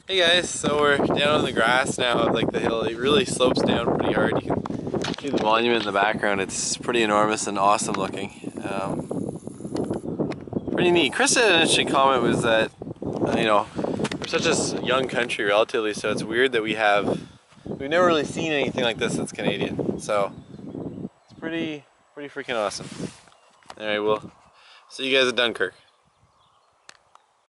Hey guys, so we're down on the grass now, like the hill. It really slopes down pretty hard. You can see the monument in the background. It's pretty enormous and awesome looking. Pretty neat. Chris had an interesting comment was that, we're such a young country relatively, so it's weird that we've never really seen anything like this that's Canadian. So it's pretty freaking awesome. Alright, we'll see you guys at Dunkirk.